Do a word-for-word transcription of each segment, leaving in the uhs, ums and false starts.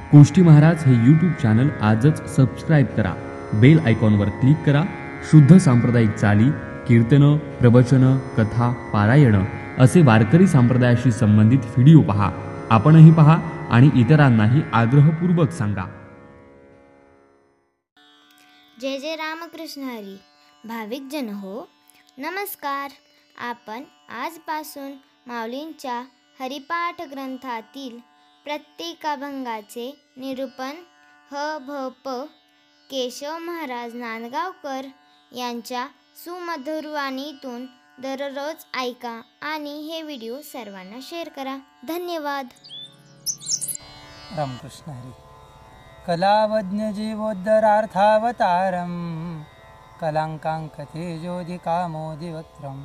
कोष्टी महाराज हे YouTube channel आजच subscribe करा, बेल आयकॉनवर क्लिक करा. शुद्ध सांप्रदायिक चाली, कीर्तनं, प्रवचनं, कथा, पारायणं असे वारकरी संप्रदायाशी संबंधित व्हिडिओ पहा. आपणही पहा आणि इतरांनाही आग्रहपूर्वक सांगा. जय जय रामकृष्ण हरी. भाविक जन हो, नमस्कार. आपण आजपासून माऊलींच्या हरिपाठ ग्रंथातील प्रत्येक अभंगाचे निरूपण ह भ प केशव महाराज नांदगावकर यांच्या सुमधुर वाणीतून दररोज ऐका आणि हे व्हिडिओ सर्वांना शेअर करा. धन्यवाद. रामकृष्ण हरी. कलावज्ञ जीवोद्धरार्थावतारं कलांकांकथे ज्योतिकामोदिवक्त्रं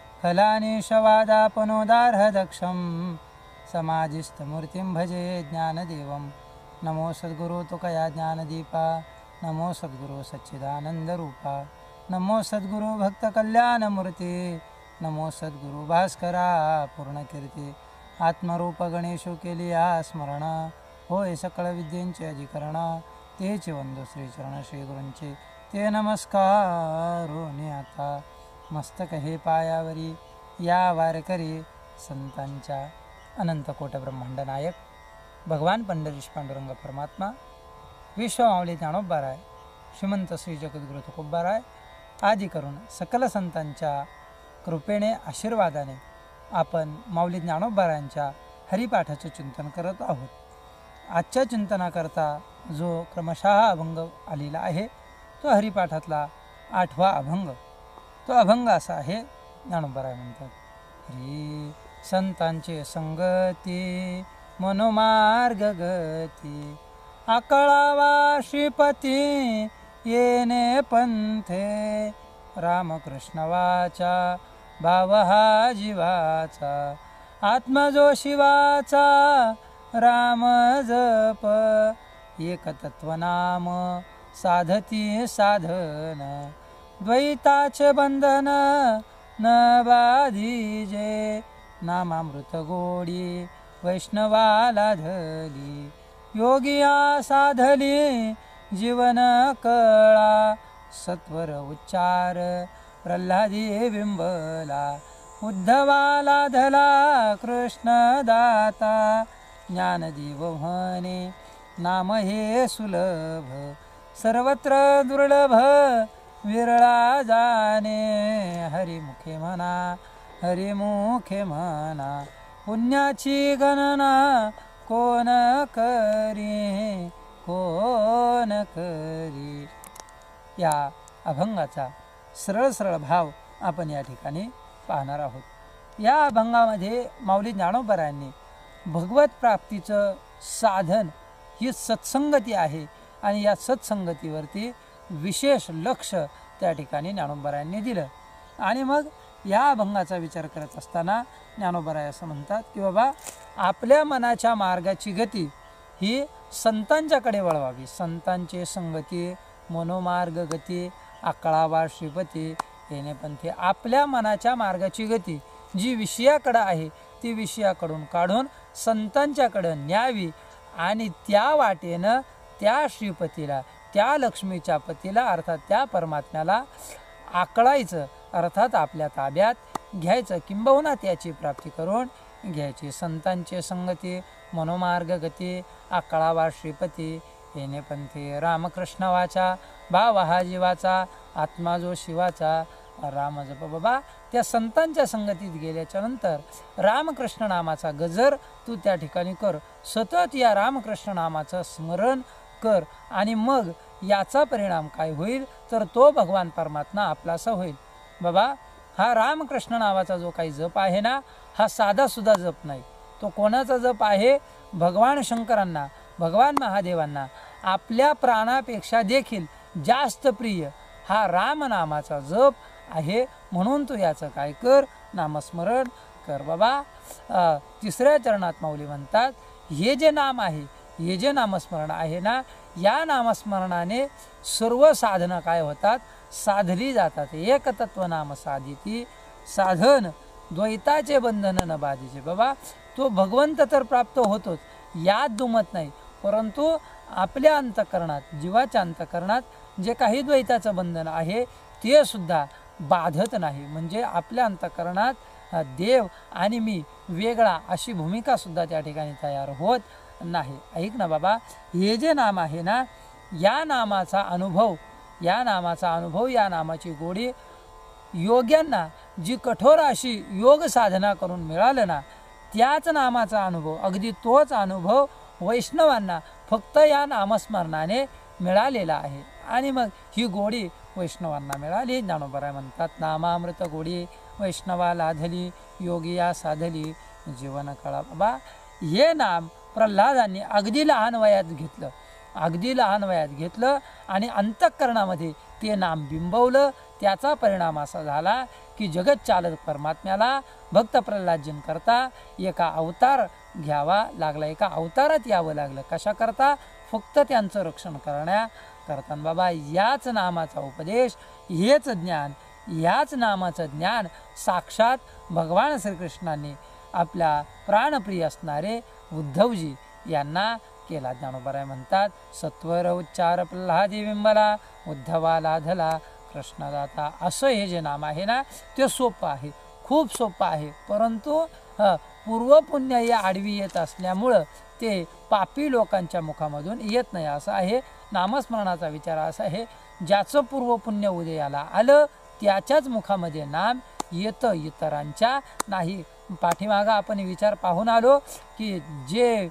फलानीशवादापनोदार्हदक्षं समाधिस्थमूर्तिं भजे ज्ञानदेवं. नमो सद्गुरु तुकया ज्ञानदीपा, नमो सद्गुरु सच्चिदानंदरूपा, नमो सद्गुरु भक्तकल्याणमूर्ती, नमो सद्गुरु भास्करा पूर्णकीर्ती. आत्मरूप गणेशो केलिया स्मरण, होय सकळ विद्येंचे अधिकरण. तेचे वंदो श्रीचरण श्रीगुरूंचे, ते नमस्कारोनी आता. मस्तक हे पायावरी या वारकरी संतांच्या. अनंत कोट ब्रह्मांड नायक भगवान पंढरीश पांडुरंग परमात्मा, विश्व माऊली ज्ञानोबाराय, श्रीमंत श्री जगद्गुरु तुकोबाराय आदी करून सकल संतांच्या कृपेने आशीर्वादाने आपण माऊली ज्ञानोबारायांच्या हरिपाठाचे चिंतन करत आहोत. आजच्या चिंतनाकरता जो क्रमशः अभंग आलेला आहे तो हरिपाठातला आठवा अभंग. तो अभंग असा आहे. ज्ञानोबाराय म्हणतात, हरी संतांचे संगती मनोमार्ग गती, आकळावा श्रीपती येणे पंथे. रामकृष्ण वाचा भाव हा जीवाचा, आत्मा जो शिवाचा राम जप. एक तत्व नाम साधती साधन, द्वैताचे बंधन न बाधिजे. नामामृत गोडी वैष्णवाला धली, योगिया साधली जीवन कळा. सत्वर उच्चार प्रल्हादी बिंबला, उद्धवाला धला कृष्ण दाता. ज्ञानदेव म्हणे नाम हे सुलभ, सर्वत्र दुर्लभ विरळा जाणे. हरिमुखे म्हणा हरिमुखे म्हणा, पुण्याची गणना कोण करी कोण करी. या अभंगाचा सरळ सरळ भाव आपण या ठिकाणी पाहणार आहोत. या अभंगामध्ये माऊली ज्ञानोबारायांनी भगवत प्राप्तीचं साधन ही सत्संगती आहे आणि या सत्संगतीवरती विशेष लक्ष त्या ठिकाणी ज्ञानोबारायांनी दिलं. आणि मग या अभंगाचा विचार करत असताना ज्ञानोबाराय असं म्हणतात की बाबा, आपल्या मनाच्या मार्गाची गती ही संतांच्याकडे वळवावी. संतांचे संगती मनोमार्ग गती, आकळावा श्रीपती येणे पंथी. आपल्या मनाच्या मार्गाची गती जी विषयाकडं आहे ती विषयाकडून काढून संतांच्याकडं न्यावी आणि त्या वाटेनं त्या श्रीपतीला, त्या लक्ष्मीच्या पतीला अर्थात त्या परमात्म्याला आकळायचं, अर्थात आपल्या ताब्यात घ्यायचं, किंबहुना त्याची प्राप्ती करून घ्यायची. संतांचे संगती मनोमार्ग गती, आकळावा श्रीपती येणे पंथी. रामकृष्ण वाचा भाव हा जीवाचा, आत्मा जो शिवाचा राम जप. बाबा, त्या संतांच्या संगतीत गेल्याच्या नंतर रामकृष्ण नामाचा गजर तू त्या ठिकाणी कर. सतत या रामकृष्ण नामाचं स्मरण कर आणि मग याचा परिणाम काय होईल तर तो भगवान परमात्मा आपलासा होईल. बाबा, हा रामकृष्ण नावाचा जो काही जप आहे ना, हा साधा सुद्धा जप नाही. तो कोणाचा जप आहे? भगवान शंकरांना, भगवान महादेवांना आपल्या प्राणापेक्षा देखील जास्त प्रिय हा राम नामाचा जप आहे. म्हणून तू याचं काय कर? नामस्मरण कर. बाबा, तिसऱ्या चरणात माऊली म्हणतात, हे जे नाम आहे, हे जे नामस्मरण आहे ना, या नामस्मरणाने सर्व साधना काय होतात? साधली जातात. एक तत्व नाम साधिती, साधन द्वैताचे बंधन न बाधीचे. बाबा, तो भगवंत तर प्राप्त होतोच, यात दुमत नाही, परंतु आपल्या अंतःकरणात, जीवाच्या अंतःकरणात जे काही द्वैताचं बंधन आहे ते सुद्धा बाधत नाही. म्हणजे आपल्या अंतःकरणात देव आणि मी वेगळा अशी भूमिका सुद्धा त्या ठिकाणी तयार होत नाही. ऐक ना बाबा, हे जे नाम आहे ना, या नामाचा अनुभव या नामाचा अनुभव या नामाची गोडी योग्यांना जी कठोर अशी योग साधना करून मिळालं ना, त्याच नामाचा अनुभव, अगदी तोच अनुभव वैष्णवांना फक्त या नामस्मरणाने मिळालेला आहे. आणि मग ही गोडी वैष्णवांना मिळाली. ज्ञानोबराय म्हणतात, नामामृत गोडी वैष्णवा लाधली, योगिया साधली जीवन कळा. बाबा, हे नाम प्रल्हादांनी अगदी लहान वयात घेतलं अगदी लहान वयात घेतलं आणि अंतःकरणामध्ये ते नाम बिंबवलं. त्याचा परिणाम असा झाला की जगत चालक परमात्म्याला भक्त प्रल्हादजींकरता एका अवतार घ्यावा लागला, एका अवतारात यावं लागलं. कशा करता? फक्त त्यांचं रक्षण करण्याकरता. बाबा, याच नामाचा उपदेश, हेच ज्ञान, याच नामाचं ज्ञान साक्षात भगवान श्रीकृष्णांनी आपल्या प्राणप्रिय असणारे उद्धवजी यांना केला. ज्ञानोबराय म्हणतात, सत्वर उच्चार प्रल्हादी बिंबला, उद्धवा लाधला कृष्णदाता. असं हे जे नाम आहे ना, ते सोपं आहे, खूप सोपं आहे. परंतु पूर्वपुण्य या आडवी येत असल्यामुळं ते पापी लोकांच्या मुखामधून येत नाही. असं आहे नामस्मरणाचा विचार असा आहे, ज्याचं पूर्वपुण्य उदयाला आलं त्याच्याच मुखामध्ये नाम येतं, इतरांच्या नाही. पाठीमागं आपण विचार पाहून आलो की जे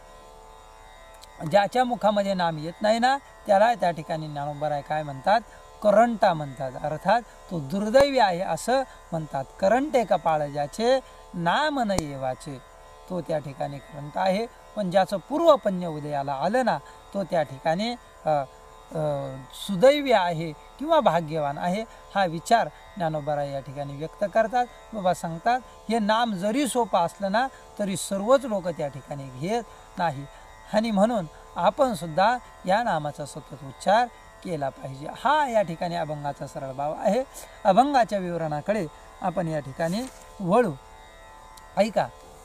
ज्याच्या मुखामध्ये नाम येत नाही ना, त्याला त्या ठिकाणी ज्ञानोबराय काय म्हणतात? करंटा म्हणतात. अर्थात तो दुर्दैवी आहे असं म्हणतात. करंटे कपाळ ज्याचे नाम न येवाचे, तो त्या ठिकाणी करंट आहे. पण ज्याचं पूर्वपुण्य उदयाला आलं ना, तो त्या ठिकाणी सुदैवी आहे किंवा भाग्यवान आहे. हा विचार ज्ञानोबराय या ठिकाणी व्यक्त करतात. बाबा सांगतात, हे नाम जरी सोपं असलं ना, तरी सर्वच लोक त्या ठिकाणी घेत नाही. आणि म्हणून आपण सुद्धा या नामाचा सतत उच्चार केला पाहिजे. हा या ठिकाणी अभंगाचा सरळ भाव आहे. अभंगाच्या विवरणाकडे आपण या ठिकाणी वळू. ऐका,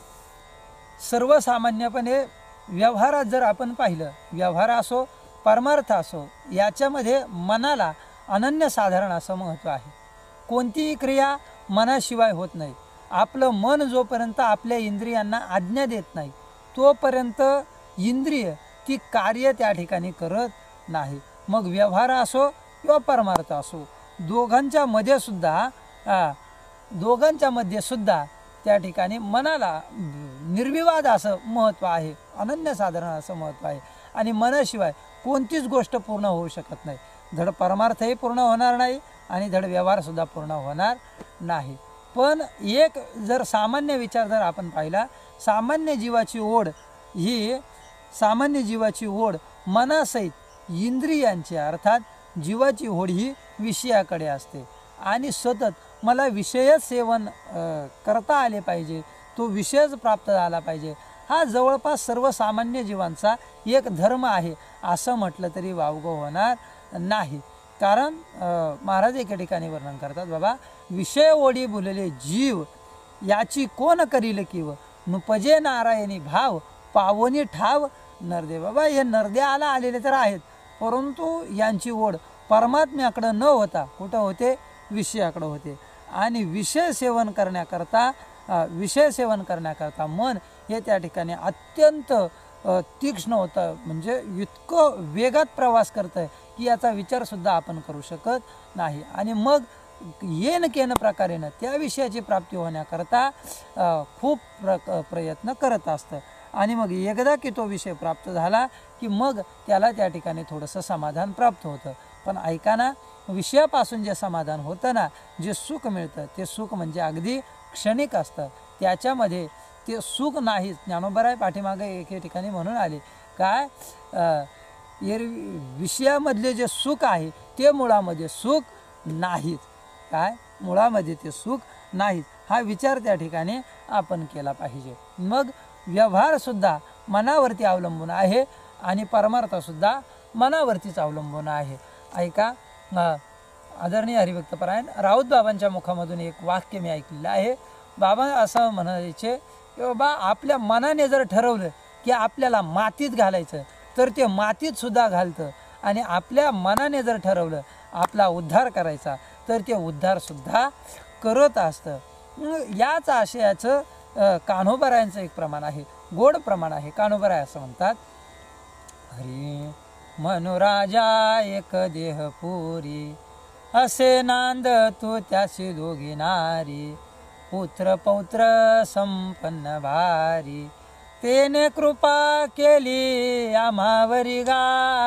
सर्वसामान्यपणे व्यवहारात जर आपण पाहिलं, व्यवहार असो परमार्थ असो, याच्यामध्ये मनाला अनन्यसाधारण असं महत्त्व आहे. कोणतीही क्रिया मनाशिवाय होत नाही. आपलं मन जोपर्यंत आपल्या इंद्रियांना आज्ञा देत नाही, तोपर्यंत इंद्रिय ती कार्य त्या ठिकाणी करत नाही. मग व्यवहार असो किंवा परमार्थ असो, दोघांच्या मध्ये सुद्धा दोघांच्या मध्ये सुद्धा त्या ठिकाणी मनाला निर्विवाद असं महत्त्व आहे, अनन्यसाधारण असं महत्त्व आहे. आणि मनाशिवाय कोणतीच गोष्ट पूर्ण होऊ शकत नाही. धड परमार्थही पूर्ण होणार नाही आणि धड व्यवहारसुद्धा पूर्ण होणार नाही. पण एक जर सामान्य विचार जर आपण पाहिला, सामान्य जीवाची ओढ ही सामान्य जीवाची ओढ मनासहित इंद्रियांची, अर्थात जीवाची ओढ ही विषयाकडे असते. आणि सतत मला विषयच सेवन करता आले पाहिजे, तो विषयच प्राप्त झाला पाहिजे, हा जवळपास सर्वसामान्य जीवांचा एक धर्म आहे असं म्हटलं तरी वावगं होणार नाही. कारण महाराज एका ठिकाणी वर्णन करतात, बाबा, विषय ओढी बोलले जीव याची कोण करील किव, नुपजे नारायणी भाव पावनी ठाव नरदे. बाबा, हे नरद्याला आलेले तर आहेत, परंतु यांची ओढ परमात्म्याकडं न होता कुठं होते? विषयाकडं होते. आणि विषय सेवन करण्याकरता विषय सेवन करण्याकरता मन हे त्या ठिकाणी अत्यंत तीक्ष्ण होतं. म्हणजे इतकं वेगात प्रवास करतं आहे की याचा विचारसुद्धा आपण करू शकत नाही. आणि मग येन केन प्रकारेनं त्या विषयाची प्राप्ती होण्याकरता खूप प्र प्रयत्न करत असतं. आणि मग एकदा की तो विषय प्राप्त झाला की मग त्याला त्या ठिकाणी थोडंसं समाधान प्राप्त होतं. पण ऐका ना, विषयापासून जे समाधान होतं ना, जे सुख मिळतं, ते सुख म्हणजे अगदी क्षणिक असतं. त्याच्यामध्ये ते सुख नाहीच. ज्ञानोबराय पाठीमागे एके ठिकाणी म्हणून आले काय, एरवी विषयामधले जे सुख आहे ते मुळामध्ये सुख नाहीत. काय? मुळामध्ये ते सुख नाहीत. हा विचार त्या ठिकाणी आपण केला पाहिजे. मग व्यवहारसुद्धा मनावरती अवलंबून आहे आणि परमार्थसुद्धा मनावरतीच अवलंबून आहे. ऐका, आदरणीय हरिभक्तपरायण राऊत बाबांच्या मुखामधून एक वाक्य मी ऐकलेलं आहे. बाबा असं म्हणायचे की बाबा, आपल्या मनाने जर ठरवलं की आपल्याला मातीत घालायचं तर ते मातीत सुद्धा घालतं. आणि आपल्या मनाने जर ठरवलं आपला उद्धार करायचा तर ते उद्धारसुद्धा करत असतं. याच आशयाचं कान्होबारायांचं एक प्रमाण आहे, गोड प्रमाण आहे. कान्होबाराय असं म्हणतात, हरी मनुराजा एक देह पुरी, असे नांद तू त्याशी दोघी नारी, पुत्र पौत्र संपन्न भारी, तेने कृपा केली आम्हावरी गा,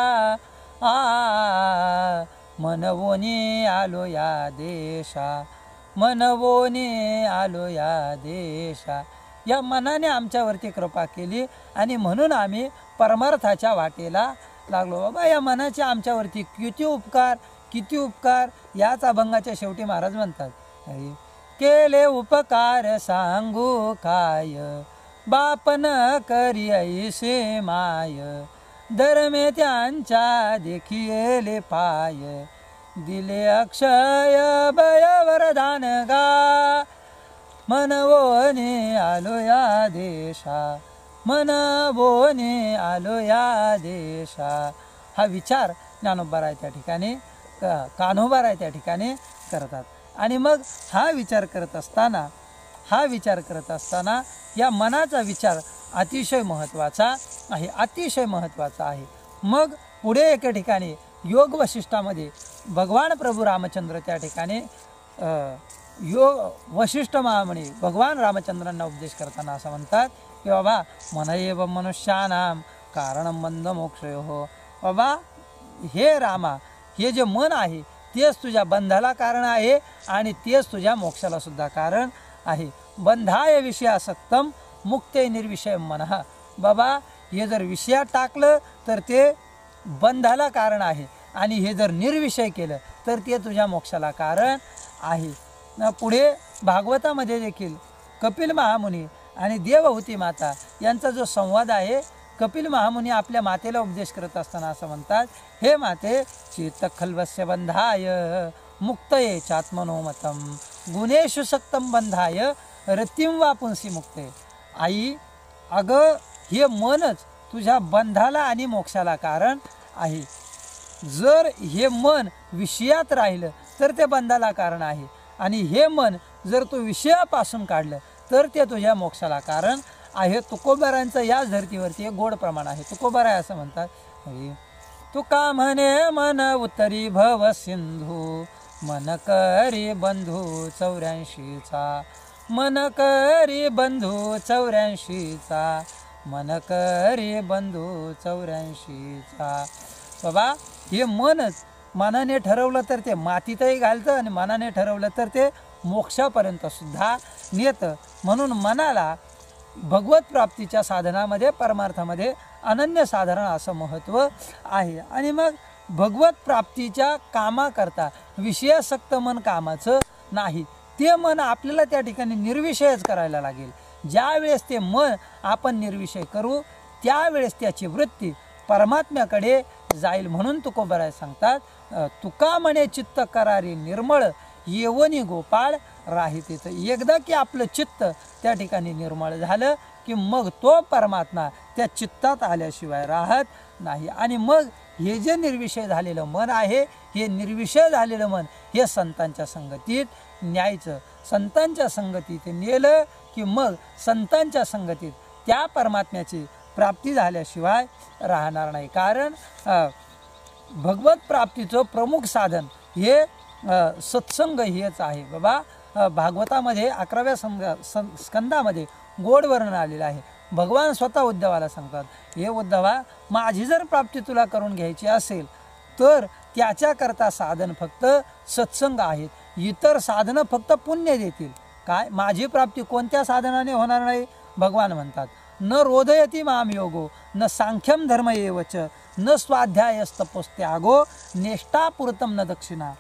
आ मनवोनी आलो या देशा, मनवोनी आलो या देशा. या मनाने आमच्यावरती कृपा केली आणि म्हणून आम्ही परमार्थाच्या वाटेला लागलो. बाबा या मनाचे आमच्यावरती किती उपकार, किती उपकार. याच अभंगाच्या शेवटी महाराज म्हणतात, केले उपकार सांगू काय, बापन करी ऐसे माय, धर्मे त्यांच्या देखिले पाय, दिले अक्षय भय वरदान गा, मनवोने आलो या देशा, मनवोने आलो या देशा. हा विचार ज्ञानोबाराय त्या ठिकाणी, कान्होबाराय त्या ठिकाणी करतात. आणि मग हा विचार करत असताना हा विचार करत असताना या मनाचा विचार अतिशय महत्त्वाचा आहे, अतिशय महत्त्वाचा आहे. मग पुढे एके ठिकाणी योग वशिष्ठामध्ये भगवान प्रभू रामचंद्र त्या ठिकाणी योग वशिष्ठ महामुनी भगवान रामचंद्रांना उपदेश करताना असं म्हणतात की बाबा मन एव मनुष्यानाम कारणं बंध मोक्षयो हो. बाबा हे रामा, हे जे मन आहे तेच तुझ्या बंधाला कारण आहे आणि तेच तुझ्या मोक्षाला सुद्धा कारण आहे. बंधाय विषयासक्तम मुक्ते निर्विषय मनः. बाबा हे जर विषयात टाकलं तर ते बंधाला कारण आहे आणि हे जर निर्विषय केलं तर ते तुझ्या मोक्षाला कारण आहे. पुढे भागवतामध्ये देखील कपिल महामुनी आणि देवहूती माता यांचा जो संवाद आहे, कपिल महामुनी आपल्या मातेला उपदेश करत असताना असं म्हणतात, हे माते चित्त खल्वस्य बंधाय मुक्तये चात्मनोमतम, गुणेषु सक्तम बंधाय रतिम वा पुंसी मुक्ते. आई अगं हे मनच तुझ्या बंधाला आणि मोक्षाला कारण आहे. जर हे मन विषयात राहिलं तर ते बंधाला कारण आहे आणि हे मन जर तू विषयापासून काढलं तर ते तुझ्या मोक्षाला कारण आहे. तुकोबारायांचं याच धर्तीवरती एक गोड प्रमाण आहे. तुकोबाराय असं म्हणतात, तुका म्हणे मन उत्तरी भव सिंधू, मन करी बंधू चौऱ्याऐंशीचा, मन करी बंधू चौऱ्याऐंशीचा, मन करी बंधू चौऱ्याऐंशीचा. बाबा हे मनच मनाने ठरवलं तर ते मातीतही घालतं आणि मनाने ठरवलं तर ते मोक्षापर्यंत सुद्धा नेतं. म्हणून मनाला भगवत प्राप्तीच्या साधनामध्ये परमार्थामध्ये अनन्य साधारण असं महत्त्व आहे. आणि मग भगवत प्राप्तीच्या कामाकरता विषयासक्त मन कामाचं नाही. ते मन आपल्याला त्या ठिकाणी निर्विषयच करायला लागेल. ज्या वेळेस ते मन आपण निर्विषय करू त्यावेळेस त्याची वृत्ती परमात्म्याकडे जाईल. म्हणून तुकोबाराय सांगतात, तुका म्हणे चित्त करारी निर्मळ, येवनी गोपाळ राहिते. तर एकदा की आपलं चित्त त्या ठिकाणी निर्मळ झालं की मग तो परमात्मा त्या चित्तात आल्याशिवाय राहत नाही. आणि मग हे जे निर्विषय झालेलं मन आहे, हे निर्विषय झालेलं मन हे संतांच्या संगतीत न्यायचं. संतांच्या संगतीत नेलं की मग संतांच्या संगतीत त्या परमात्म्याची प्राप्ती झाल्याशिवाय राहणार नाही. कारण भगवत प्राप्तीचं प्रमुख साधन हे सत्संग हेच आहे. बाबा भागवतामध्ये अकराव्या संग स्कंदामध्ये गोड वर्णन आलेलं आहे. भगवान स्वतः उद्धवाला सांगतात, हे उद्धवा, माझी जर प्राप्ती तुला करून घ्यायची असेल तर त्याच्याकरता साधन फक्त सत्संग आहेत. इतर साधनं फक्त पुण्य देतील. काय माझी प्राप्ती कोणत्या साधनाने होणार नाही? भगवान म्हणतात, न रोदयती माम योगो न सांख्यम धर्म एवच न स्वाध्यायस्तपोस्त्यागो नेष्टापुरतम न दक्षिणा,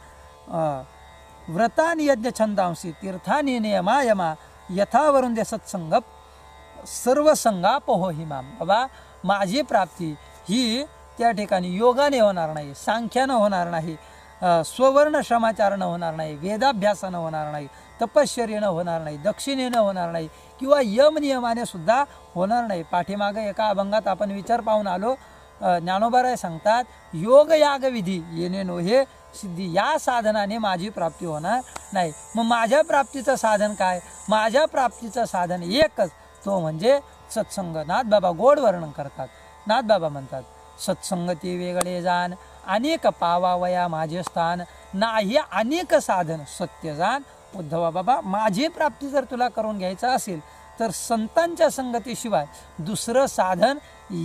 व्रतानि यज्ञ छंदांसी तीर्थानि नियमायमा यथावरुंदे सत्संग सर्व संगापहो हिमाम. बाबा माझी प्राप्ती ही त्या ठिकाणी योगाने होणार नाही, सांख्यानं होणार नाही, स्ववर्ण श्रमाचारानं होणार नाही, वेदाभ्यासानं होणार नाही, तपश्चर्येनं होणार नाही, दक्षिणेनं होणार नाही किंवा यम नियमाने सुद्धा होणार नाही. पाठीमागं एका अभंगात आपण विचार पाहून आलो, अ, ज्ञानोबाराय सांगतात, योग याग विधी येणे नोहे सिद्धी, या साधनाने माझी प्राप्ती होणार नाही. मग माझ्या प्राप्तीचं साधन काय? माझ्या प्राप्तीचं साधन एकच, तो म्हणजे सत्संग. नाथबाबा गोड वर्णन करतात. नाथबाबा म्हणतात, सत्संगती वेगळे जाण अनेक पावावया माझे स्थान, नाही अनेक साधन सत्य जाण. उद्धवा बाबा, माझी प्राप्ती जर तुला करून घ्यायचं असेल तर संतांच्या संगतीशिवाय दुसरं साधन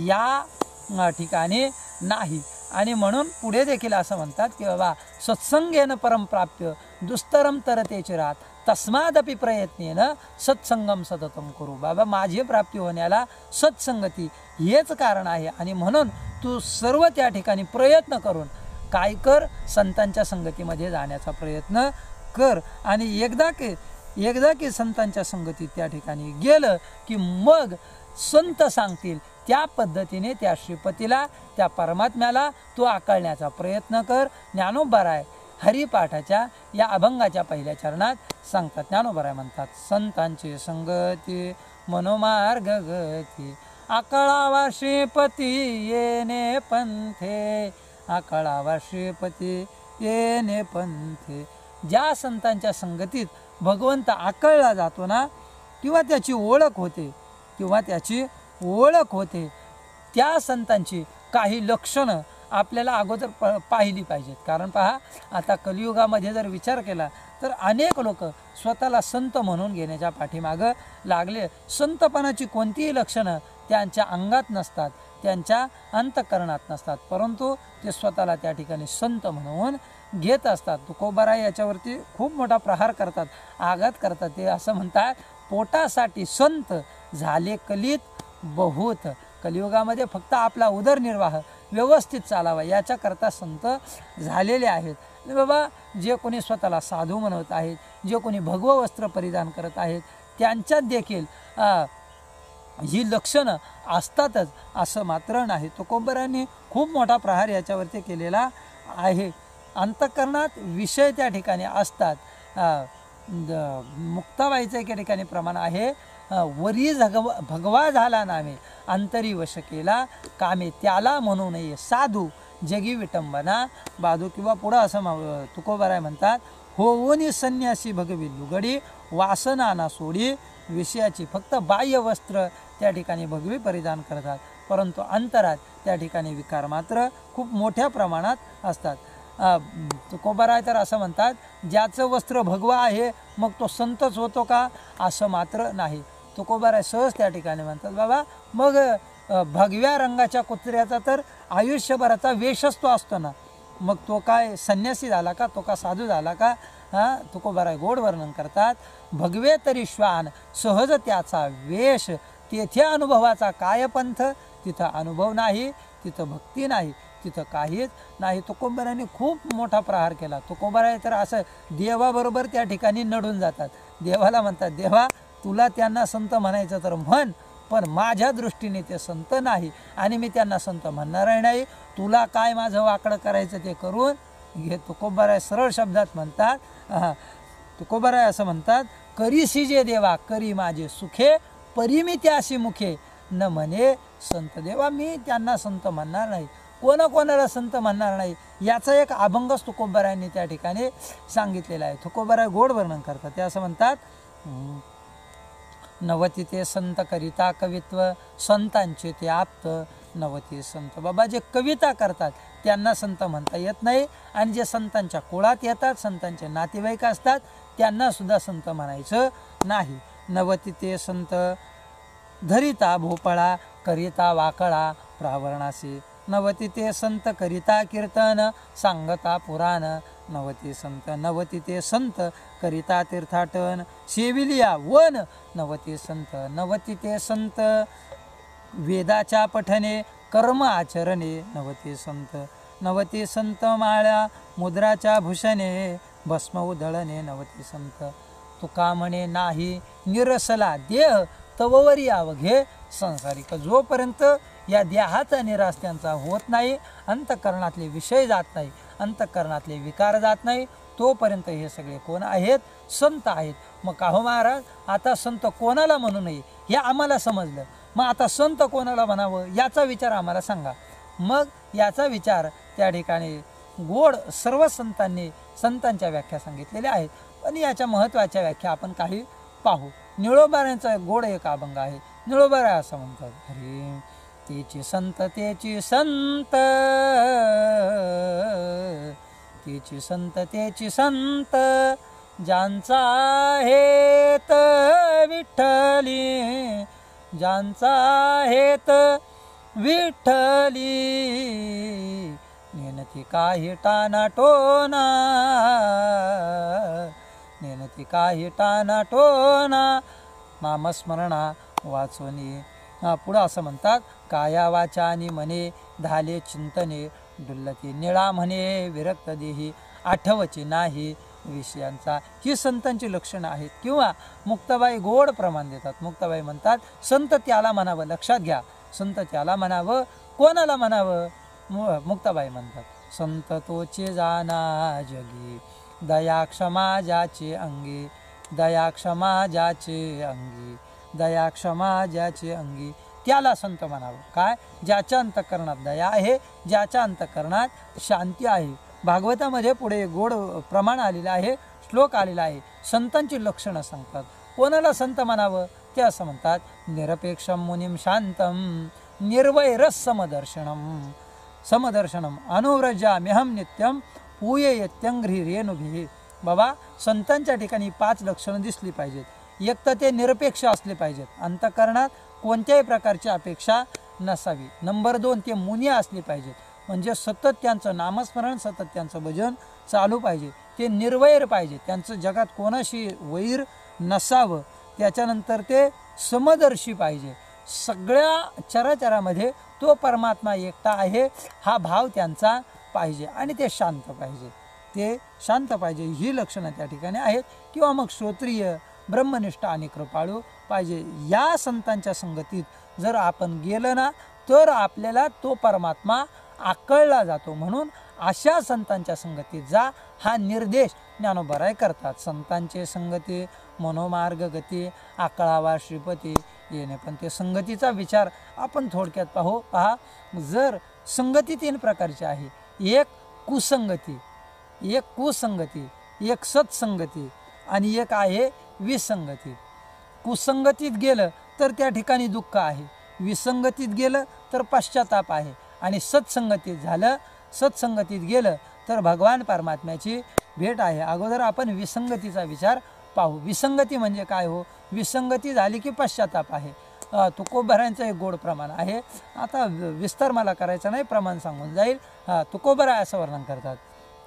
या ठिकाणी नाही. आणि म्हणून पुढे देखील असं म्हणतात की बाबा, सत्संगेन परम प्राप्य दुस्तरम तरतेचे रात, तस्मादपि प्रयत्नेन सत्संगम सततम करू. बाबा, माझी प्राप्ती होण्याला सत्संगती हेच कारण आहे. आणि म्हणून तू सर्व त्या ठिकाणी प्रयत्न करून काय कर, संतांच्या संगतीमध्ये जाण्याचा प्रयत्न कर. आणि एकदा की एकदा की संतांच्या संगतीत त्या ठिकाणी गेलं की मग संत सांगतील त्या पद्धतीने त्या श्रीपतीला, त्या परमात्म्याला तू आकळण्याचा प्रयत्न कर. ज्ञानोबाराय हरिपाठाच्या या अभंगाच्या पहिल्या चरणात सांगतात. ज्ञानोबाराय म्हणतात, संतांची संगती मनोमार्ग गती, आकळावा श्रीपती येणे पंथे, आकळावा श्रीपती येणे पंथे. ज्या संतांच्या संगतीत भगवंत आकळला जातो ना, किंवा त्याची ओळख होते किंवा त्याची ओळख होते त्या संतांची काही लक्षणं आपल्याला अगोदर प पाहिली पाहिजेत. कारण पहा, आता कलियुगामध्ये जर विचार केला तर अनेक लोक स्वतःला संत म्हणून घेण्याच्या पाठीमागं लागले. संतपणाची कोणतीही लक्षणं त्यांच्या अंगात नसतात, त्यांच्या अंतःकरणात नसतात, परंतु ते स्वतःला त्या ठिकाणी संत म्हणून घेत असतात. तुकोबाराय याच्यावरती खूप मोठा प्रहार करतात, आघात करतात. ते असं म्हणतात, पोटासाठी संत झाले कलित बहुत. कलियुगामध्ये फक्त आपला उदरनिर्वाह व्यवस्थित चालावा याच्याकरता संत झालेले आहेत. बाबा, जे कोणी स्वतःला साधू म्हणत आहेत, जे कोणी भगवं वस्त्र परिधान करत आहेत, त्यांच्यात देखील ही लक्षणं असतातच असं मात्र नाही. तुकोबारायांनी खूप मोठा प्रहार याच्यावरती केलेला आहे. अंतःकरणात विषय त्या ठिकाणी असतात. मुक्ताबाईचं एका ठिकाणी प्रमाण आहे, वरी झगव भगवा झाला नामे, अंतरी वश केला कामे, त्याला म्हणू नये साधू जगी विटंबना बाधू. किंवा पुढं असं तुकोबाराय म्हणतात, होऊनी संन्यासी भगवी लुगडी, वासना ना सोडी, विषयाची फक्त बाह्य वस्त्र त्या ठिकाणी भगवी परिधान करतात, परंतु अंतरात त्या ठिकाणी विकार मात्र खूप मोठ्या प्रमाणात असतात. तुकोबाराय तर असं म्हणतात, ज्याचं वस्त्र भगवा आहे मग तो संतच होतो का, असं मात्र नाही. तुकोबाराय सहज त्या ठिकाणी म्हणतात, बाबा मग भगव्या रंगाच्या कुत्र्याचा तर आयुष्यभराचा वेशच तो असतो ना, मग तो काय संन्यासी झाला का, तो का साधू झाला का. हां, तुकोबाराय गोड वर्णन करतात, भगवे तरी श्वान सहज त्याचा वेश, तेथे अनुभवाचा काय पंथ, तिथं अनुभव नाही, तिथं भक्ती नाही, तिथं काहीच नाही. तुकोबारायांनी खूप मोठा प्रहार केला. तुकोबाराय तर असं देवाबरोबर त्या ठिकाणी नडून जातात. देवाला म्हणतात, देवा तुला त्यांना संत म्हणायचं तर म्हण, पण माझ्या दृष्टीने ते संत नाही आणि मी त्यांना संत म्हणणारही नाही. तुला काय माझं वाकडं करायचं ते करून घे. तुकोबाराय सरळ शब्दात म्हणतात, तुकोबाराय असं म्हणतात, करीसी जे देवा करी माझे सुखे, परी मी त्याशी मुखे न म्हणे संत. देवा मी त्यांना संत म्हणणार नाही, कोणाकोणाला संत म्हणणार नाही. याचा एक अभंगच तुकोबारायांनी त्या ठिकाणी सांगितलेला आहे. तुकोबाराय गोड वर्णन करतात. ते असं म्हणतात, नवती ते संत करिता कवित्व, संतांचे ते आप्त नवती संत. बाबा, जे कविता करतात त्यांना संत म्हणता येत नाही, आणि जे संतांच्या कुळात येतात, संतांचे नातेवाईक असतात, त्यांना सुद्धा संत म्हणायचं नाही. नवती ते संत धरिता भोपळा, करिता वाकळा प्रावरणासी, नवती ते संत करिता कीर्तन, सांगता पुराण नवती संत. नवती ते संत करिता तीर्थाटन, सेविलिया वन नवती संत. नवती ते संत वेदाच्या पठने, कर्म आचरणे नवती संत. नवती संत माळ्या मुद्राच्या भूषणे, भस्म उधळणे नवती संत. तुका म्हणे नाही निरसला देह, तववरी अवघे संसारिक. जोपर्यंत या देहाचा निराश त्यांचा होत नाही, अंतःकरणातले विषय जात नाही, अंतःकरणातले विकार जात नाही, तोपर्यंत हे सगळे कोण आहेत, संत आहेत. मग काहो महाराज, आता संत कोणाला म्हणू नये हे आम्हाला समजलं, मग आता संत कोणाला म्हणावं याचा विचार आम्हाला सांगा. मग याचा विचार त्या ठिकाणी गोड सर्व संतांनी संतांच्या व्याख्या सांगितलेल्या आहेत. पण याच्या महत्त्वाच्या व्याख्या आपण काही पाहू. निळोबाऱ्यांचा गोड एक अभंग आहे. निळोबारा असं म्हणतात, हरी तेची संत तेची संत तेची संत तेची संत ज्यांचा हेत विठ्ठली ज्यांचा हेत विठ्ठली नेनती काही टाना टोना नेनती काही टाना टोना नामस्मरणा वाचोनी. पुढं असं म्हणतात, काया वाचा आणि मने धाले चिंतने डुल्लती निळा म्हणे विरक्त देही आठवची नाही विषयांचा. ही संतांची लक्षणं आहेत. किंवा मुक्ताबाई गोड प्रमाण देतात. मुक्ताबाई म्हणतात, संत त्याला म्हणावं, लक्षात घ्या, संत त्याला म्हणावं. कोणाला म्हणावं? मुक्ताबाई म्हणतात, संत तोचे जाना जगी दया क्षमा ज्याचे अंगी दया क्षमा ज्याचे अंगी दया क्षमा ज्याचे अंगी त्याला संत म्हणावं. काय? ज्याच्या अंतःकरणात दया आहे, ज्याच्या अंतःकरणात शांती आहे. भागवतामध्ये पुढे गोड प्रमाण आलेलं आहे, श्लोक आलेला आहे. संतांची लक्षणं सांगतात. कोणाला संत म्हणावं? ते असं म्हणतात, निरपेक्षम मुनिम शांतम निर्वैरस समदर्शनम समदर्शनम अनुव्रजाम्यहम नित्यम पूयेत्यंघ्री रेणुभिः. बाबा, संतांच्या ठिकाणी पाच लक्षणं दिसली पाहिजेत. एक तर ते निरपेक्ष असले पाहिजेत, अंतःकरणात कोणत्याही प्रकारची अपेक्षा नसावी. नंबर दोन, ते मुनी असले पाहिजेत, म्हणजे सतत त्यांचं नामस्मरण, सतत त्यांचं भजन चालू पाहिजे. ते निर्वैर पाहिजे, त्यांचं जगात कोणाशी वैर नसावं. त्याच्यानंतर ते समदर्शी पाहिजे, सगळ्या चराचरामध्ये तो परमात्मा एकटा आहे हा भाव त्यांचा पाहिजे. आणि ते शांत पाहिजे, ते शांत पाहिजे. ही लक्षणं त्या ठिकाणी आहेत. किंवा मग श्रोत्रिय, ब्रह्मनिष्ठ आणि कृपाळू पाहिजे. या संतांच्या संगतीत जर आपण गेलं ना, तर आपल्याला तो परमात्मा आकळला जातो. म्हणून अशा संतांच्या संगतीत जा, हा निर्देश ज्ञानोबराय करतात. संतांचे संगती मनोमार्ग गती आकळावा श्रीपती येणे. पण ते संगतीचा विचार आपण थोडक्यात पाहू. पहा, जर संगती तीन प्रकारची आहे. एक कुसंगती, एक कुसंगती, एक सत्संगती आणि एक आहे विसंगती. कुसंगतीत गेलं तर त्या ठिकाणी दुःख आहे, विसंगतीत गेलं तर पश्चाताप आहे, आणि सत्संगतीत झालं सत्संगतीत गेलं तर भगवान परमात्म्याची भेट आहे. अगोदर आपण विसंगतीचा विचार पाहू. विसंगती म्हणजे काय हो? विसंगती झाली की पश्चाताप आहे. तुकोबरायांचं एक गोड प्रमाण आहे. आता विस्तार मला करायचा नाही, प्रमाण सांगून जाईल. तुकोबराय असं वर्णन करतात,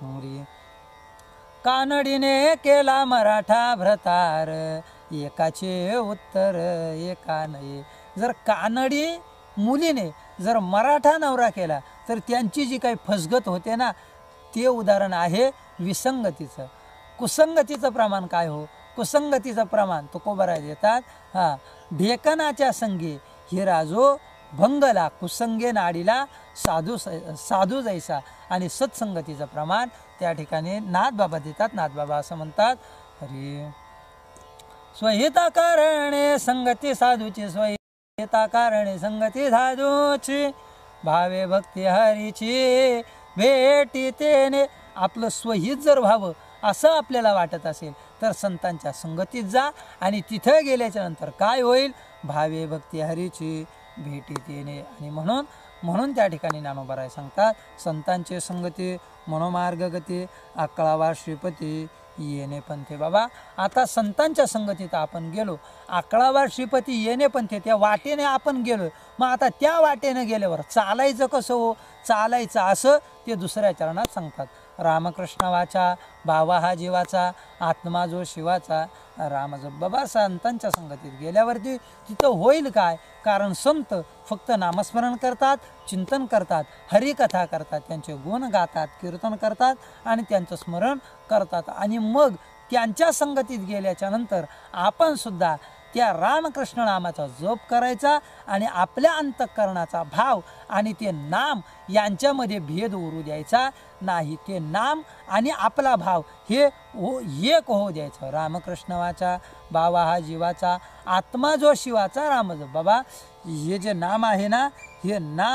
कानडीने केला मराठा भ्रतार एकाचे उत्तर एका नये. जर कानडी मुलीने जर मराठा नवरा केला तर त्यांची जी काही फसगत होते ना, ते उदाहरण आहे विसंगतीचं. कुसंगतीचं प्रमाण काय हो? कुसंगतीचं प्रमाण तुकोबराय देतात, हा ढेकणाच्या संगे हिरा जो भंगला कुसंगे नाडीला साधू साधू जैसा. आणि सत्संगतीचं प्रमाण त्या ठिकाणी नाथबाबा देतात. नाथबाबा असं म्हणतात, हरी स्वहिता कारणे संगती साधूची स्वहिता कारणे संगती साधूची भावे भक्ती हरीची भेटी तेने. आपलं स्वहित जर व्हावं असं आपल्याला वाटत असेल तर संतांच्या संगतीत जा, आणि तिथं गेल्याच्या नंतर काय होईल? भावे भक्ती हरीची भेटी तेने. आणि म्हणून म्हणून त्या ठिकाणी ज्ञानोबराय सांगतात, संतांचे संगती मनोमार्ग गती आकळावा श्रीपती येणे पंथे. बाबा, आता संतांच्या संगतीत आपण गेलो, आकळावा श्रीपती येणे पंथे, त्या वाटेने आपण गेलो. मग आता त्या वाटेने गेल्यावर चालायचं कसं हो? चालायचं असं ते दुसऱ्या चरणात सांगतात. रामकृष्ण वाचा भावा हा जीवाचा आत्मा जो शिवाचा राम जो. बाबा, संतांच्या संगतीत गेल्यावरती तिथं होईल काय? कारण संत फक्त नामस्मरण करतात, चिंतन करतात, हरिकथा करतात, त्यांचे गुण गातात, कीर्तन करतात आणि त्यांचं स्मरण करतात. आणि मग त्यांच्या संगतीत गेल्याच्या नंतर आपण सुद्धा त्या रामकृष्ण नामाचा जप करायचा, आणि आपल्या अंतःकरणाचा भाव आणि ते नाम यांच्यामध्ये भेद उरू द्यायचा नाही. ते नाम आणि आपला भाव हे हो एक होऊ द्यायचं. रामकृष्ण वाचा बावा हा जीवाचा आत्मा जो शिवाचा राम जो. बाबा, हे जे नाम आहे ना, हे नाम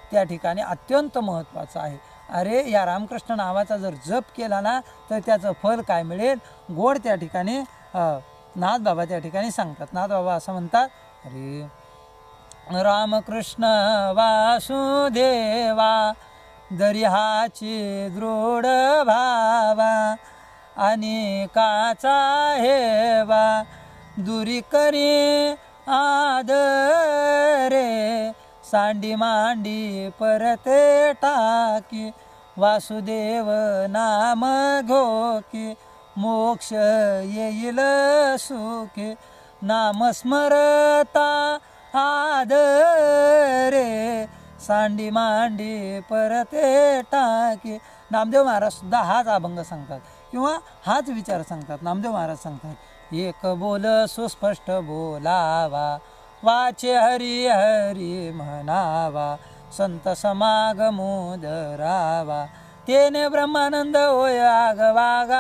त्या ठिकाणी अत्यंत महत्त्वाचं आहे. अरे या रामकृष्ण नावाचा जर जप केला ना तर त्याचं फल काय मिळेल, गोड त्या ठिकाणी नाथबाबा त्या ठिकाणी सांगतात. नाथबाबा असं म्हणतात, अरे रामकृष्ण वासुदेवा दर्याची दृढ भावा अनेकाचा हेवा दुरी करी आदरे सांडी मांडी परते टाकी वासुदेव नाम घोकी मोक्ष येईल सुखी नामस्मरता आदरे सांडी मांडी परते टाकी. नामदेव महाराज सुद्धा हाच अभंग सांगतात किंवा हाच विचार सांगतात. नामदेव महाराज सांगतात, एक बोल सुस्पष्ट बोलावा वाचे हरी हरी म्हणावा संत समागमो धरावा तेने ब्रह्मानंद होय आगवागा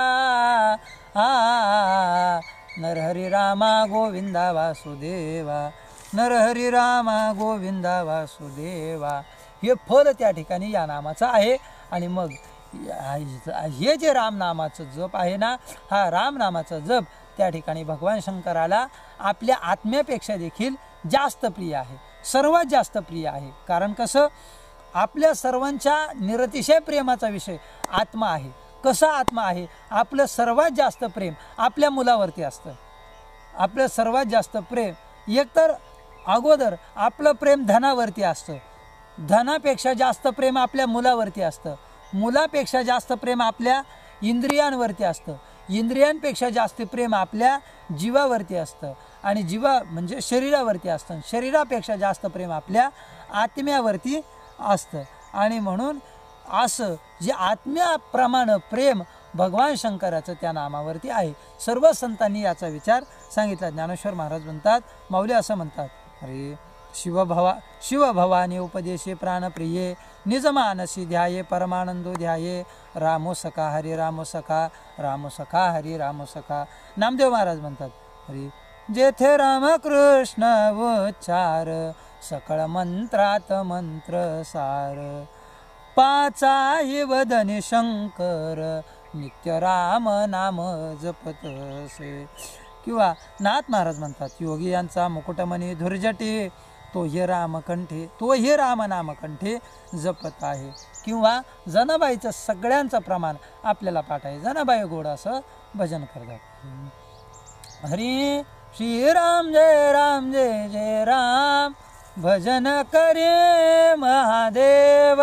आ नरहरी रामा गोविंदा वासुदेवा नरहरी रामा गोविंदा वासुदेवा. हे फल त्या ठिकाणी या नामाचं आहे. आणि मग हे जे रामनामाचं जप आहे ना, हा रामनामाचा जप त्या ठिकाणी भगवान शंकराला आपल्या आत्म्यापेक्षा देखील जास्त प्रिय आहे, सर्वात जास्त प्रिय आहे. कारण कसं, आपल्या सर्वांच्या निरतिशय प्रेमाचा विषय आत्मा आहे. कसा आत्मा आहे, आपलं सर्वात जास्त प्रेम आपल्या मुलावरती असतं. आपलं सर्वात जास्त प्रेम एकतर अगोदर आपलं प्रेम धनावरती असतं, धनापेक्षा जास्त प्रेम आपल्या मुलावरती असतं, मुलापेक्षा जास्त प्रेम आपल्या इंद्रियांवरती असतं, इंद्रियांपेक्षा जास्त प्रेम आपल्या जीवावरती असतं आणि जीवा म्हणजे शरीरावरती असतं, शरीरापेक्षा जास्त प्रेम आपल्या आत्म्यावरती असतं. आणि म्हणून असं जे आत्म्याप्रमाणे प्रेम भगवान शंकराचं त्या नामावरती आहे. सर्व संतांनी याचा विचार सांगितला. ज्ञानेश्वर महाराज म्हणतात, माऊली असं म्हणतात, अरे शिवभवा शिवभवानी उपदेशे प्राणप्रिये निजमानसी ध्याये परमानंदो ध्याये रामो सखा हरे रामो सखा रामो सखा हरे रामो सखा. नामदेव महाराज म्हणतात, अरे जेथे रामकृष्ण उच्चार सकळ मंत्रात मंत्र सार पाचाही वदनी शंकर नित्य राम नाम जपतसे. किंवा नाथ महाराज म्हणतात, योगी यांचा मुकुटमणी धुर्जटे तो हे रामकंठे तो हे राम नामकंठे जपत आहे. किंवा जनाबाईचं सगळ्यांचं प्रमाण आपल्याला पाठ आहे. जनाबाई गोड असं भजन करतात, हरी श्रीराम जय राम जय जय राम भजन करे महादेव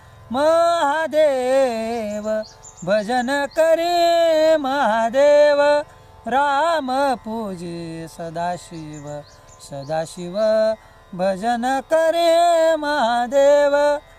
महादेव भजन करे महादेव राम पूजे सदाशिव सदाशिव भजन करे महादेव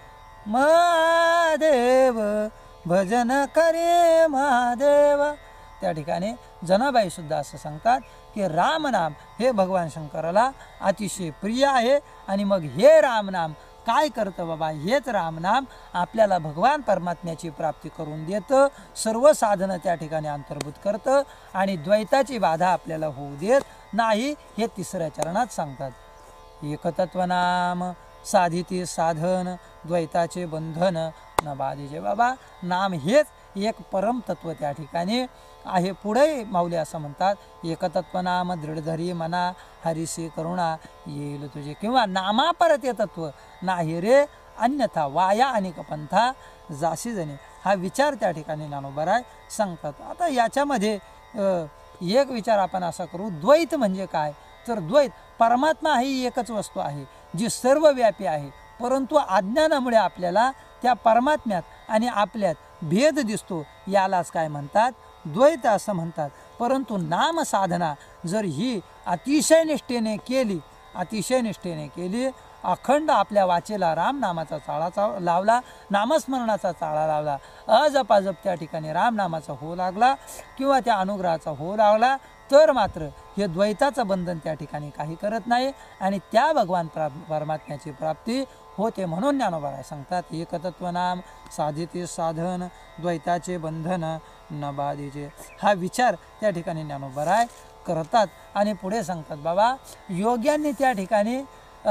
महादेव भजन करे महादेव. त्या ठिकाणी जनाबाई सुद्धा असं सांगतात की रामनाम हे भगवान शंकराला अतिशय प्रिय आहे. आणि मग हे रामनाम काय करतं बाबा, हेच रामनाम आपल्याला भगवान परमात्म्याची प्राप्ती करून देतं, सर्व साधनं त्या ठिकाणी अंतर्भूत करतं आणि द्वैताची बाधा आपल्याला होऊ देत नाही. हे तिसऱ्या चरणात सांगतात. एकतत्वनाम साधिती साधन द्वैताचे बंधन न बाधीचे. बाबा नाम हेच एक परमतत्व त्या ठिकाणी आहे. पुढे माऊली असं म्हणतात, एकतत्वनाम दृढधरी मना हरिसी करुणा येईल तुझे. किंवा नामापरते तत्व नाही रे अन्यथा वाया अनेक पंथा जाशी जणे. हा विचार त्या ठिकाणी ज्ञानोबराय सांगतात. आता याच्यामध्ये एक विचार आपण असा करू, द्वैत म्हणजे काय, तर द्वैत परमात्मा ही एकच वस्तू आहे जी सर्वव्यापी आहे, परंतु अज्ञानामुळे आपल्याला त्या परमात्म्यात आणि आपल्यात भेद दिसतो, यालाच काय म्हणतात, द्वैत असं म्हणतात. परंतु नाम साधना जर ही अतिशय निष्ठेने केली अतिशय निष्ठेने केली अखंड आपल्या वाचेला रामनामाचा चाळा लावला, नामस्मरणाचा चाळा लावला, अजपाजप त्या ठिकाणी रामनामाचा हो लागला किंवा त्या अनुग्रहाचा हो लागला, तर मात्र हे द्वैताचं बंधन त्या ठिकाणी काही करत नाही आणि त्या भगवान प्रा परमात्म्याची प्राप्ती होते. म्हणून ज्ञानोबा सांगतात, एकतत्वनाम साधिते साधन द्वैताचे बंधन न बाधीचे. हा विचार त्या ठिकाणी ज्ञानोबराय करतात आणि पुढे सांगतात, बाबा योग्यांनी त्या ठिकाणी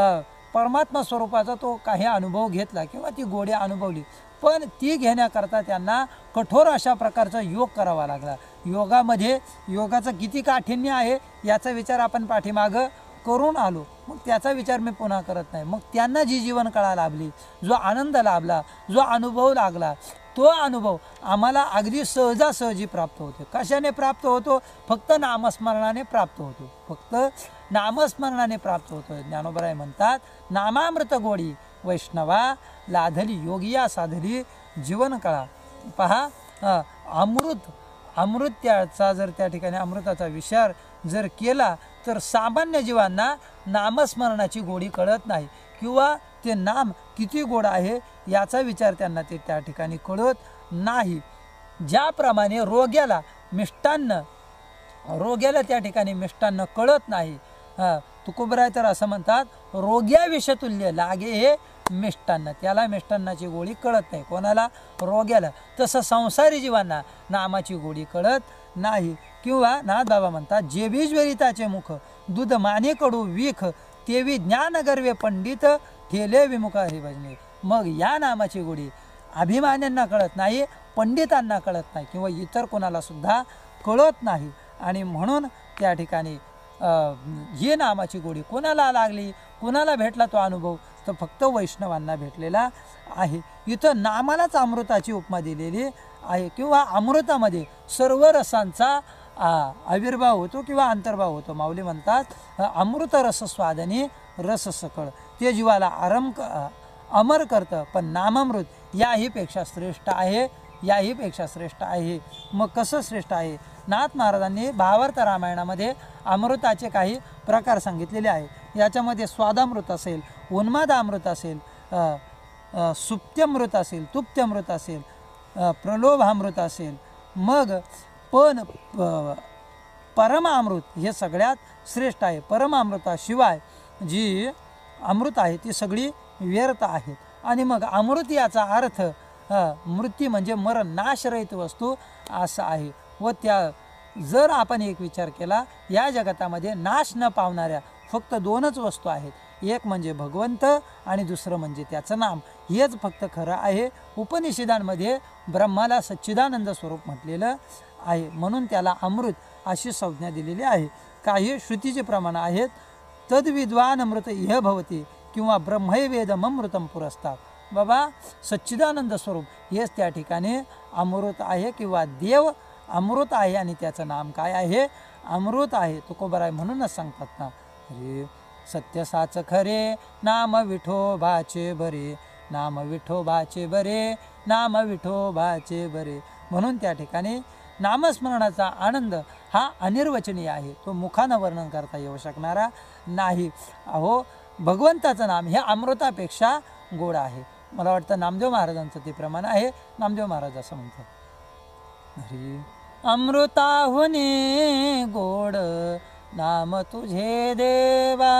परमात्मा स्वरूपाचा तो काही अनुभव घेतला किंवा ती गोडी अनुभवली, पण ती घेण्याकरता त्यांना कठोर अशा प्रकारचा योग करावा लागला. योगामध्ये योगाचं किती काठिण्य आहे याचा विचार आपण पाठीमागं करून आलो, मग त्याचा विचार मी पुन्हा करत नाही. मग त्यांना जी जीवनकळा लाभली, जो आनंद लाभला, जो अनुभव लागला, तो अनुभव आम्हाला अगदी सहजासहजी प्राप्त होतो. कशाने प्राप्त होतो? फक्त नामस्मरणाने प्राप्त होतो. फक्त नामस्मरणाने प्राप्त होतो. ज्ञानोबराय म्हणतात, नामामृत गोडी वैष्णवा लाधली योगिया साधली जीवनकळा. पहा, अमृत अमृत त्याचा जर त्या ठिकाणी अमृताचा विचार जर केला तर सामान्य जीवांना नामस्मरणाची गोडी कळत नाही किंवा ते नाम किती गोड आहे याचा विचार त्यांना ते त्या ठिकाणी कळत नाही. ज्याप्रमाणे रोग्याला मिष्टान्न रोग्याला त्या ठिकाणी मिष्टान्न कळत नाही. हां, तुकोबराय तर असं म्हणतात, रोग्या विषतुल्य लागे हे मिष्टान्न. त्याला मिष्टान्नाची गोडी कळत नाही. कोणाला? रोग्याला. तसं संसारी जीवांना नामाची गोडी कळत नाही. किंवा नाथ बाबा म्हणतात, जे बीज वेरिताचे मुख दूध माने कडू विख तेवी ज्ञान गर्वे पंडित ठेले विमुख हरिभजने. मग या नामाची गोडी अभिमान्यांना कळत नाही, पंडितांना कळत नाही किंवा इतर कोणाला सुद्धा कळत नाही. आणि म्हणून त्या ठिकाणी ही नामाची गोडी कोणाला लागली, कोणाला भेटला तो अनुभव? तर फक्त वैष्णवांना भेटलेला आहे. इथं नामालाच अमृताची उपमा दिलेली आहे किंवा अमृतामध्ये सर्व रसांचा आविर्भाव होतो किंवा अंतर्भाव होतो. माऊली म्हणतात, अमृत रस स्वादनी रस सकळ ते जीवाला आरम अमर करतं, पण नामामृत याही पेक्षा श्रेष्ठ आहे, याही पेक्षा श्रेष्ठ आहे. मग कसं श्रेष्ठ आहे? नाथ महाराजांनी भावार्थ रामायणामध्ये अमृताचे काही प्रकार सांगितलेले आहे. याच्यामध्ये स्वादामृत असेल, उन्मादामृत असेल, सुप्त्यमृत असेल, तुप्त्यमृत असेल, प्रलोभामृत असेल, मग पण परमामृत हे सगळ्यात श्रेष्ठ आहे. परमामृताशिवाय जी अमृत आहे ती सगळी व्यर्थ आहेत. आणि मग अमृत याचा अर्थ मृत्यू म्हणजे मरण, नाशरहित वस्तू असा आहे. व त्या जर आपण एक विचार केला, या जगतामध्ये नाश न पावणाऱ्या फक्त दोनच वस्तू आहेत. एक म्हणजे भगवंत आणि दुसरं म्हणजे त्याचं नाम. हेच फक्त खरं आहे. उपनिषदांमध्ये ब्रह्माला सच्चिदानंद स्वरूप म्हटलेलं आहे, म्हणून त्याला अमृत अशी संज्ञा दिलेली आहे. काही श्रुतीचे प्रमाण आहेत, तद्विद्वान अमृत इह भवती किंवा ब्रह्मैवेदममृतम पुरस्तात. बाबा सच्चिदानंद स्वरूप हेच त्या ठिकाणी अमृत आहे किंवा देव अमृत आहे आणि त्याचं नाम काय आहे? अमृत आहे. तुकोबराय म्हणूनच सांगतात ना, अरे सत्य साच खरे नाम विठोबाचे बरे, नाम विठोबाचे बरे, नाम विठोबाचे बरे. म्हणून त्या ठिकाणी नामस्मरणाचा आनंद हा अनिर्वचनीय आहे, तो मुखानं वर्णन करता येऊ शकणारा नाही. अहो, भगवंताचं नाम हे अमृतापेक्षा गोड आहे. मला वाटतं नामदेव महाराजांचं ते प्रमाण आहे. नामदेव महाराज असं म्हणतात, अरे अमृताहुनी गोड नाम तुझे देवा,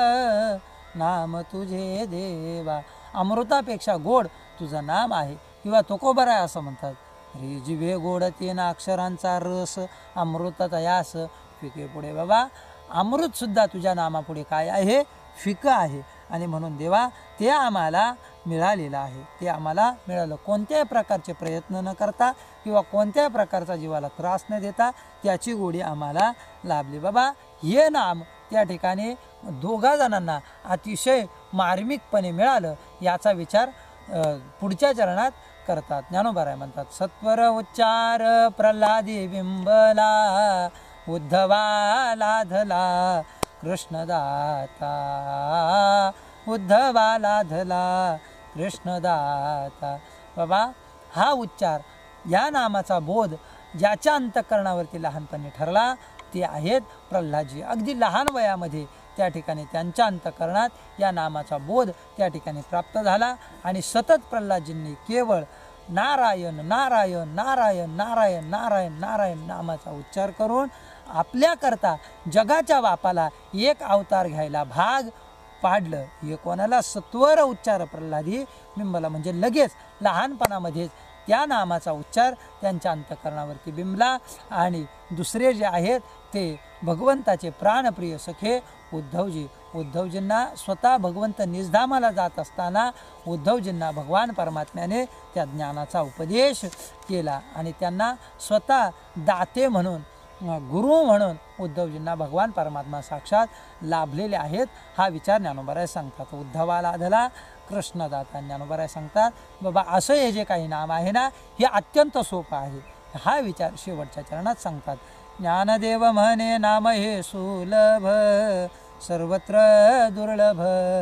नाम तुझे देवा. अमृतापेक्षा गोड तुझं नाम आहे. किंवा तुकोबराय असं म्हणतात, अरे जिवे गोड तीन अक्षरांचा रस अमृतात यास फिके पुढे. बाबा अमृत सुद्धा तुझ्या नामापुढे काय आहे? फिकं आहे. आणि म्हणून देवा ते आम्हाला मिळालेलं आहे, ते आम्हाला मिळालं. कोणत्याही प्रकारचे प्रयत्न न करता किंवा कोणत्याही प्रकारचा जीवाला त्रास न देता त्याची गोडी आम्हाला लाभली. बाबा हे नाम त्या ठिकाणी दोघा जणांना अतिशय मार्मिकपणे मिळालं याचा विचार पुढच्या चरणात करतात. ज्ञानोबराय म्हणतात, सत्वर उच्चार प्रल्हादी बिंबला उद्धवा लाधला कृष्णदाता, उद्धवा लाधला कृष्णदाता. बाबा हा उच्चार, या नामाचा बोध ज्याच्या अंतःकरणावरती लहानपणी ठरला ते आहेत प्रल्हादजी. अगदी लहान वयामध्ये त्या ठिकाणी त्यांच्या अंतःकरणात या नामाचा बोध त्या ठिकाणी प्राप्त झाला आणि सतत प्रल्हादजींनी केवळ नारायण नारायण नारायण नारायण नारायण नारायण नामाचा उच्चार करून आपल्याकरता जगाच्या बापाला एक अवतार घ्यायला भाग पाडलं. हे कोणाला? सत्वर उच्चार प्रल्हादी बिंबला, म्हणजे लगेच लहानपणामध्येच त्या नामाचा उच्चार त्यांच्या अंतःकरणावरती बिंबला. आणि दुसरे जे आहेत ते भगवंताचे प्राणप्रिय सखे उद्धवजी. उद्धवजींना स्वतः भगवंत निजधामाला जात असताना उद्धवजींना भगवान परमात्म्याने त्या ज्ञानाचा उपदेश केला आणि त्यांना स्वतः दाते म्हणून गुरु म्हणून उद्धवजींना भगवान परमात्मा साक्षात लाभलेले आहेत. हा विचार ज्ञानोबराय सांगतात. उद्धवाला आधला कृष्णदाता ज्ञानोबराय सांगतात बाबा असं हे जे काही नाम आहे ना हे अत्यंत सोपं आहे. हा विचार शेवटच्या चरणात सांगतात. ज्ञानदेव म्हणे नाम हे सुलभ सर्वत्र दुर्लभ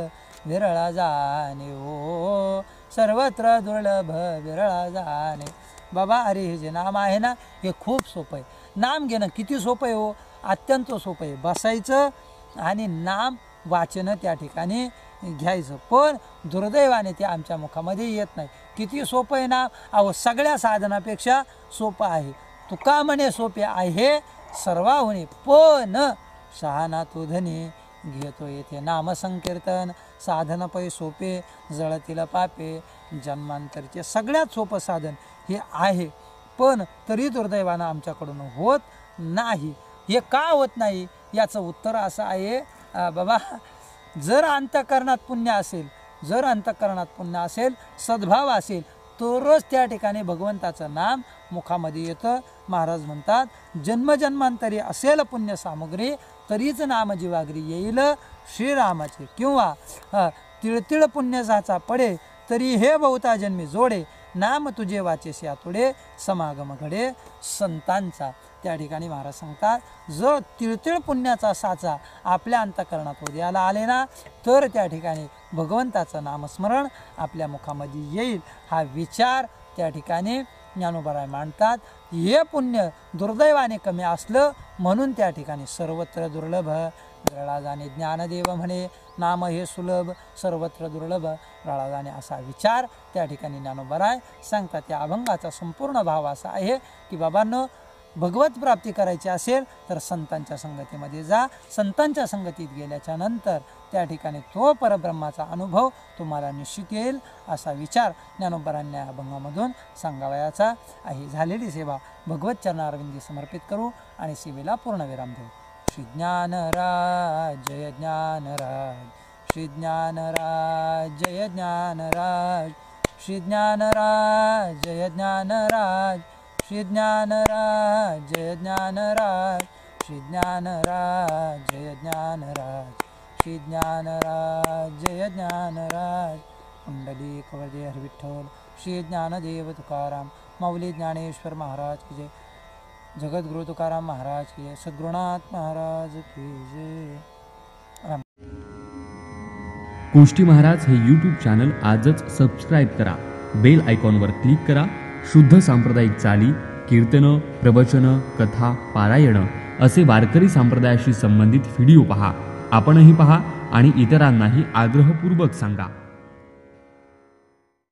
विरळा जाणे हो सर्वत्र दुर्लभ विरळा जाणे. बाबा अरे हे जे नाम आहे ना हे खूप सोपं आहे. नाम घेणं किती सोपं आहे हो, अत्यंत सोपं आहे. बसायचं आणि नाम वाचन त्या ठिकाणी घ्यायचं, पण दुर्दैवाने ते आमच्या मुखामध्ये येत नाही. किती सोपं आहे ना, अहो सगळ्या साधनापेक्षा सोपं आहे. तुका म्हणे सोपे आहे सर्वाहुनी, पण शहाणा तो धनी घेतो येथे नामसंकीर्तन. साधन पै सोपे जळतील पापे, जन्मांतरचे सगळ्यात सोपं साधन हे आहे, पण तरी दुर्दैवानं आमच्याकडून होत नाही. हे का होत नाही याचं उत्तर असं आहे बाबा, जर अंतःकरणात पुण्य असेल, जर अंतःकरणात पुण्य असेल, सद्भाव असेल, तरच त्या ठिकाणी भगवंताचं नाम मुखामध्ये येतं. महाराज म्हणतात जन्मजन्मांतरी असेल पुण्य सामुग्री तरीच नाम जीवाग्री येईल श्रीरामाचे, किंवा तिळतिळ पुण्य साचा पडे तरी हे बहुता जन्मी जोडे, नाम तुझे वाचेस यातुडे समागम घडे संतांचा. त्या ठिकाणी महाराज सांगतात जर तिळतिळ पुण्याचा साचा आपल्या अंतःकरणात उदयाला आले ना तर त्या ठिकाणी भगवंताचं नामस्मरण आपल्या मुखामध्ये येईल. हा विचार त्या ठिकाणी ज्ञानोबराय मांडतात. हे पुण्य दुर्दैवाने कमी असलं म्हणून त्या ठिकाणी सर्वत्र दुर्लभ विरळा जाणे. ज्ञानदेव म्हणे नाम हे सुलभ सर्वत्र दुर्लभ विरळा जाणे, असा विचार त्या ठिकाणी ज्ञानोबराय सांगतात. त्या अभंगाचा संपूर्ण भाव असा आहे की बाबांनो, भगवत प्राप्ती करायची असेल तर संतांच्या संगतीमध्ये जा. संतांच्या संगतीत गेल्याच्या नंतर त्या ठिकाणी तो परब्रह्माचा अनुभव तुम्हाला निश्चित येईल, असा विचार ज्ञानोबरांनी या अभंगामधून सांगावयाचा आहे. झालेली सेवा भगवत चरणारविंदी समर्पित करू आणि सेवेला पूर्णविराम देऊ. श्री ज्ञानराज जय ज्ञानराज, श्री ज्ञानराज जय ज्ञानराज, श्री ज्ञानराज जय ज्ञानराज, श्री ज्ञानराज जय ज्ञानराज, श्री ज्ञानराज जय ज्ञानराज, श्री ज्ञानराज जय ज्ञानराज. कुंडलिक वरदे हरी विठ्ठल. श्री ज्ञानदेव तुकाराम माऊली ज्ञानेश्वर महाराज की जय. जगद्गुरु तुकाराम महाराज की जय. सद्गुरुनाथ महाराज की जय. कोष्टी महाराज हे यूट्यूब चॅनल आजच सबस्क्राईब करा. बेल आयकॉनवर क्लिक करा. शुद्ध सांप्रदायिक चाली, कीर्तनं, प्रवचनं, कथा, पारायणं असे वारकरी संप्रदायाशी संबंधित व्हिडिओ पहा. आपणही पहा आणि इतरांनाही आग्रहपूर्वक सांगा.